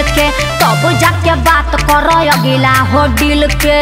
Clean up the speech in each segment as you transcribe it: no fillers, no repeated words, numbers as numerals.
के तब जाके बात करो अगिला हो दिल के।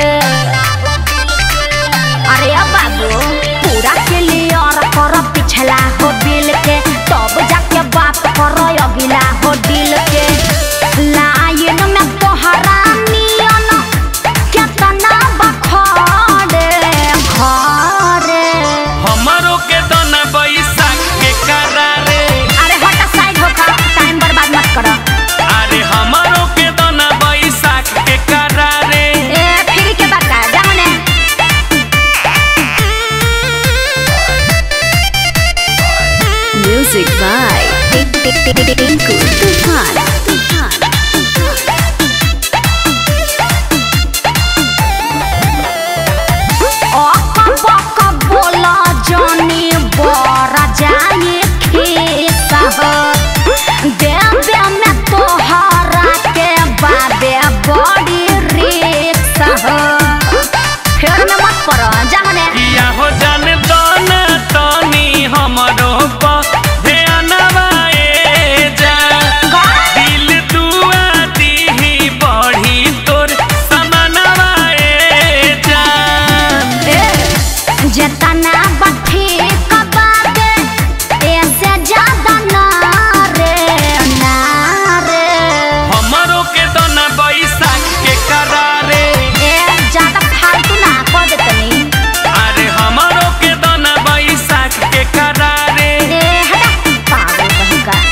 अरे बाबू पूरा क्लियर करो पिछला हो बिल के तब जाके बात करो अगिला हो दिल के। लाइन में तोहरा नियन केतना बखरे घरे हमारो के दोना बैसाख के करारे। अरे हटा साइड होका टाइम बर्बाद मत करो। अरे हमारो के दोना बैसाख के करारे। ए फिर के बात का जाने म्यूजिक बाय टिंकू तूफान। बोला जानी बड़ा जाए खेसा देवे में तोहरा के बाबे बड़ी रिक्सा फिर में मत पड़ो जाने या हो जाने दोना तनी हमारो पर ध्यानवा ए जा दिल दुआ दी बढ़ी तोर समानवा ए जा। जितना बठी कबादे ऐसे ज्यादा ना रे हमारो के दोना बैसाख के करारे। ए ज्यादा फालतू ना कर देतनी। अरे हमारो के दोना बैसाख के करारे। ए हटा पागल कहीं का।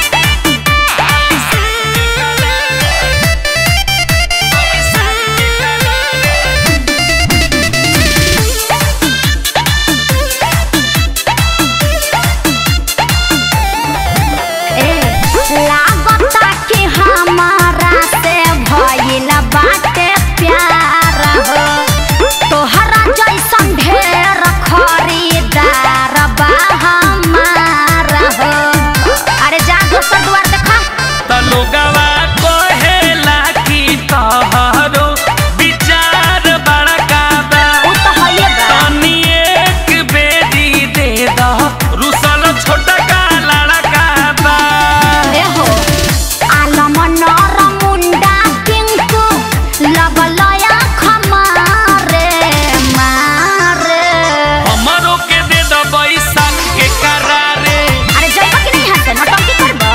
लागता कि हमारा से भइल बाटे प्यार हो तोहरा जैसन ढेर खरीदार बा हमारा हो। अरे जा दोसर दुआर देखा त लोगवा कहेला कि तोहरो विचार बड़का बा। उ तो हइए बा। तनी एक बेरी दे द रुसल छोटका लड़का बा। आलम नर मुंडा टिंकू लगलया खमारे मारे। हमारो के दे द बैसाख के करारे। अरे जइबा कि नहीं हंसे नटंकी करबो।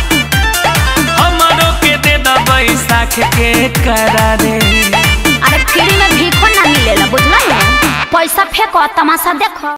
हमारो के दे द बैसाख के करारे। अरे फ्री में भीखो ना मिलेला बुझला है पैसा फेंको तमाशा देखो।